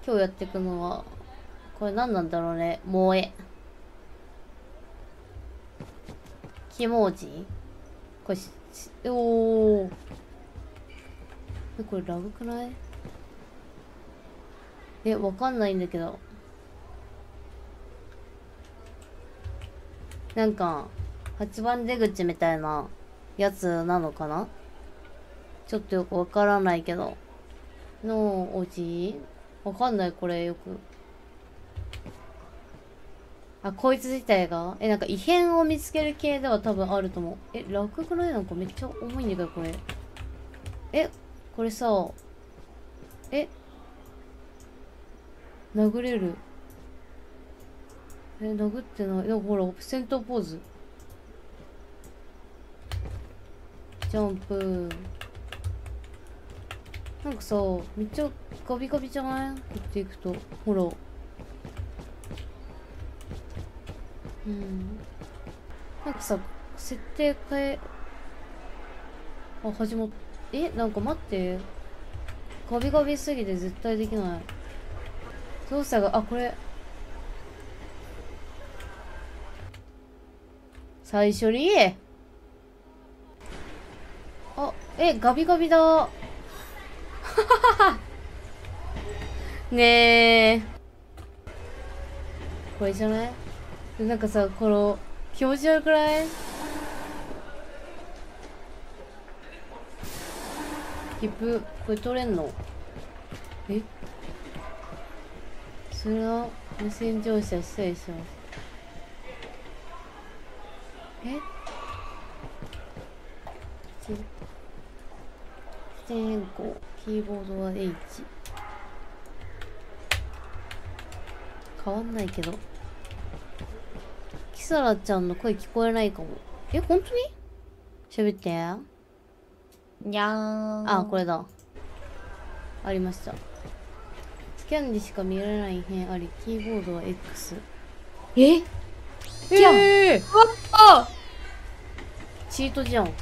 今日やっていくのは、これ何なんだろうね。萌え。キモジこれおー。これラグくない？わかんないんだけど。なんか、8番出口みたいなやつなのかな？ちょっとよくわからないけど。のおじわかんない、これよく。あ、こいつ自体がなんか異変を見つける系では多分あると思う。ラグくない？なんかめっちゃ重いんだけど、これ。これさ、殴れる。殴ってない。ほら、戦闘ポーズ。ジャンプ。なんかさ、めっちゃガビガビじゃない？打っていくと。ほら。なんかさ、設定変え、始まっ、なんか待って。ガビガビすぎて絶対できない。操作が、これ。最初にガビガビだ。ねえ。これじゃない？なんかさ、この、気持ち悪くない？切符、これ取れんの？それは、無線乗車失礼します。視点変更、キーボードは H。変わんないけど。キサラちゃんの声聞こえないかも。本当に？喋って。 にゃーん。 これだ。ありました。スキャンでしか見られない異変あり、キーボードは X。 キャン。うわっ！ チートじゃん。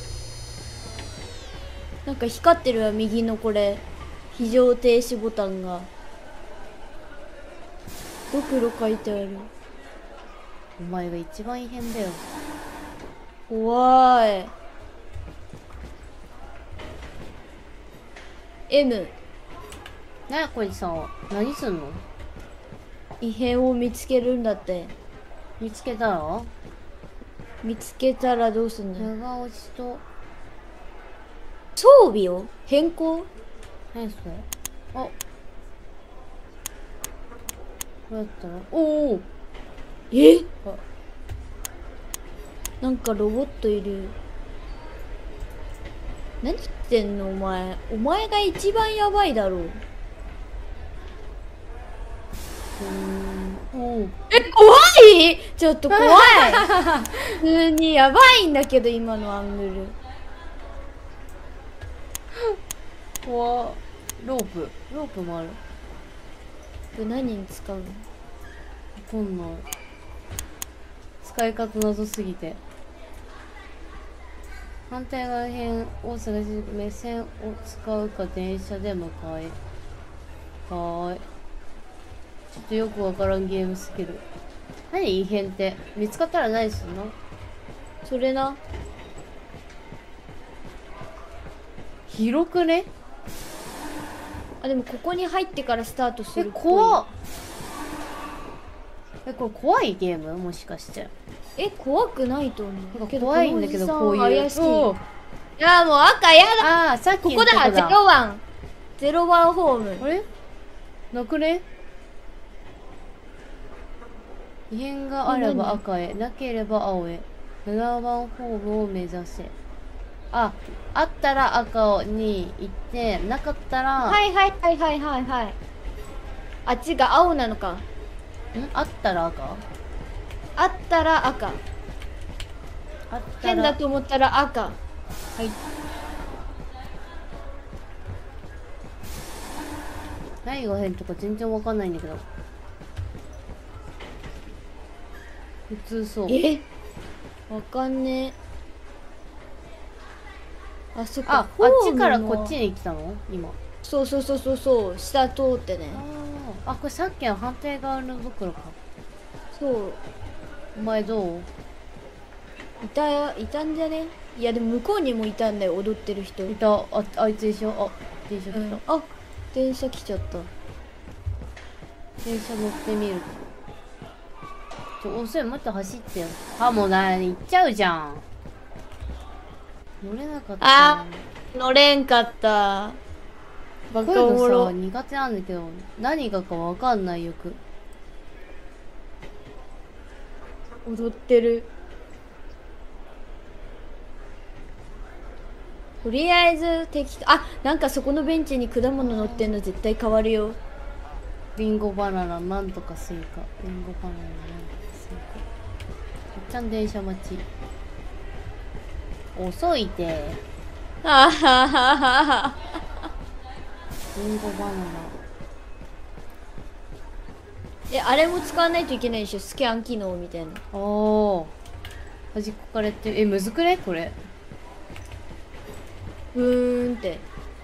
なんか光ってるわ、右のこれ。非常停止ボタンが。ドクロ書いてある。 お前が一番異変だよ。 怖い。M。 これさ、何すんの？ 異変を見つけるんだって。 見つけたら？ 見つけたらどうすんの？ 長押しと装備を変更？ 何それ？これだったらおお。 なんかロボットいる。何言ってんのお前。お前が一番やばいだろう。怖い！ちょっと怖い。普通にやばいんだけど、今のアングル。 ロープもある。 これ何に使うの？ こんな使い方謎すぎて。反対側辺を探し、目線を使うか電車で向かい。ちょっとよくわからんゲームすぎる。何異変って？見つかったら何すんの？ それな。 広くね？ でもここに入ってからスタートするっぽい。 怖っ。これ怖いゲーム？もしかして。 怖くないと思う。 怖いんだけど、こういう。 怪しい。いや、もう赤やだ。 さっきここだ、01。01ホーム。 あれ？なくね？異変があれば赤へ、なければ青へ。7番ホームを目指せ。あったら赤に行って、なかったら。 はい。あっちが青なのか。 あったら赤？ あったら赤。変だと思ったら赤。はい。 何が変とか全然わかんないんだけど。普通そう。 わかんねえ。そっか。 あっちからこっちに来たの？今。 そう。下通ってね。 あ、これさっきの反対側の袋か。 そう。 お前どう？ いたんじゃね？いやでも向こうにもいたんだよ、踊ってる人。 いた。あいつでしょ。あ、電車来た。 あ、電車来ちゃった。 電車乗ってみる。遅い、もっと走ってよ。あ、もう行っちゃうじゃん。乗れなかった。 あ、乗れんかった。バカおもろ。 苦手なんだけど、何がかわかんないよく。 踊ってる。とりあえず適当。あ、なんかそこのベンチに果物乗ってんの絶対変わるよ。 リンゴバナナなんとかスイカ。リンゴバナナなんとかスイカ。いっちゃん電車待ち。遅いて。 あはははは。 リンゴバナナ。 あれも使わないといけないでしょ、スキャン機能みたいな。 おー。端っこからやってる。むずくねこれ。 って。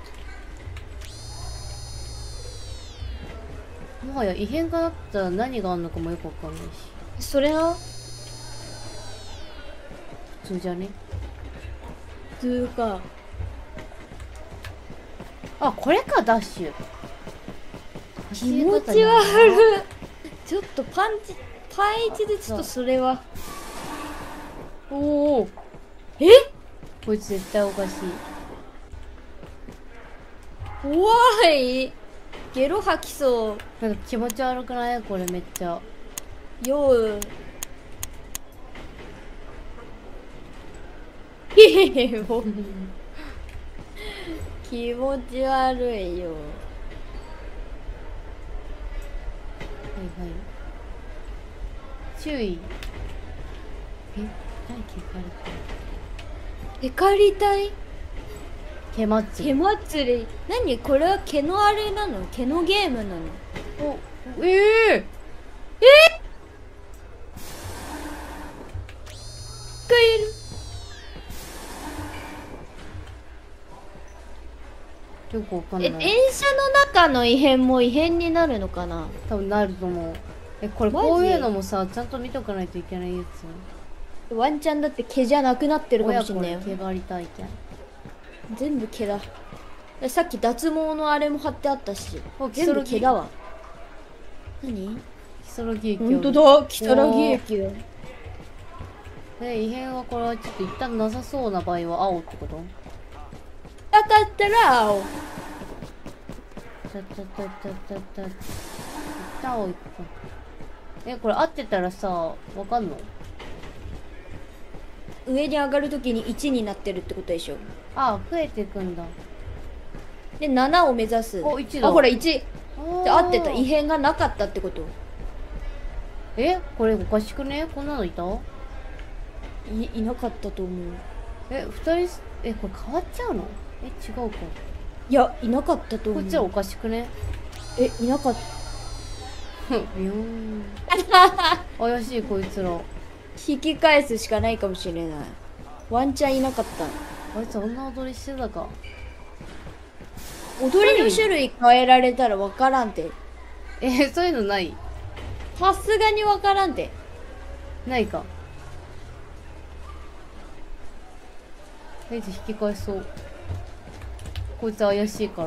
もはや異変があったら何があんのかもよくわかんないし。 それな。 普通じゃね？ 普通か。 あ、これか、ダッシュ。 気持ち悪い。ちょっとパンイチでちょっとそれは。 おお。こいつ絶対おかしい。 怖い。ゲロ吐きそう。 なんか気持ち悪くないこれめっちゃ。 よう。へへへ、もう。気持ち悪いよ。 はいはい。注意。何テカリたい？ 毛祭り。 毛祭り。何これは毛のあれなの？毛のゲームなの？ お、ええがいる。 よくわかんない。 電車の中の異変も異変になるのかな？ 多分なると思う。これこういうのもさ、ちゃんと見とかないといけないやつ。 ワンチャンだって毛じゃなくなってるかもしれないよ。 毛がありたいけん。 全部毛だ。さっき脱毛のあれも貼ってあったし。全部毛だわ。何？ 如月駅。 ほんとだ、如月駅だ。 異変はこれはちょっと一旦なさそうな場合は青ってこと？ なかったら青。 一旦青いくか。これ合ってたらさ、わかんの？ 上に上がるときに1になってるってことでしょ。 あ、増えていくんだ。 で、7を目指す。 お、1だ。 あ、ほら、1。で、合ってた。異変がなかったってこと。 これおかしくね？こんなのいた？ いなかったと思う。 2人、これ変わっちゃうの？違うか。 いや、いなかったと思う。 こっちはおかしくね？ いなかった。 ビヨーン。怪しいこいつら。 引き返すしかないかもしれない。ワンチャンいなかった。 あいつあんな踊りしてたか。 踊りの種類変えられたらわからんて。 そういうのない？ さすがにわからんて。 ないか。あいつ引き返そう。こいつ怪しいから。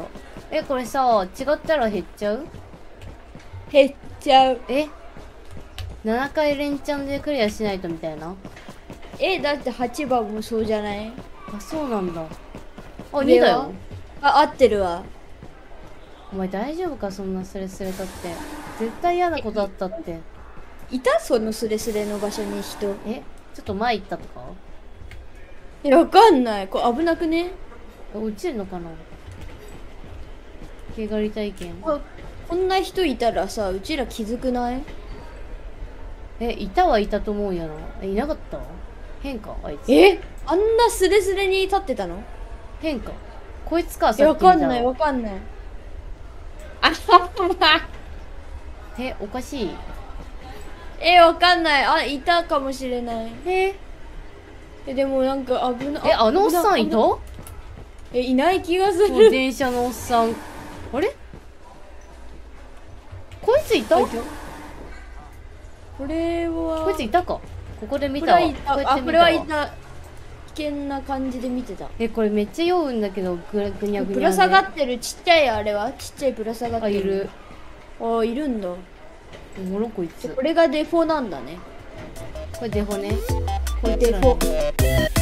これさ、違ったら減っちゃう？ 減っちゃう。 7回連チャンでクリアしないとみたいな。 だって8番もそうじゃない？ あ、そうなんだ。あ、2だよ。 合ってるわ。 お前大丈夫か？そんなスレスレだって。絶対嫌なことあったって。 いた？そのスレスレの場所に人。 ちょっと前行ったとか？ わかんない。これ危なくね？ 落ちるのかな？毛刈り体験。 こんな人いたらさ、うちら気づくない？ いたはいたと思うやな。いなかった？変かあいつ。 あんなスレスレに立ってたの？ 変か。こいつか。 わかんないわかんない。あはは。 おかしい。 わかんない。いたかもしれない。でもなんか危ない。 あのおっさんいた？ いない気がする。 電車のおっさん。あれ？こついた？これは。 いついたか。ここで見こたわ。 れはいた。あ、これはいた。危険な感じで見てた。 これめっちゃ酔うんだけど、ぐにゃぐにゃで。 ぶら下がってるちっちゃいあれはちっちゃいぶら下がってる。 あ、いる。 あ、いるんだ。 おもろこいつ。 これがデフォなんだね。 これデフォね。 これデフォ。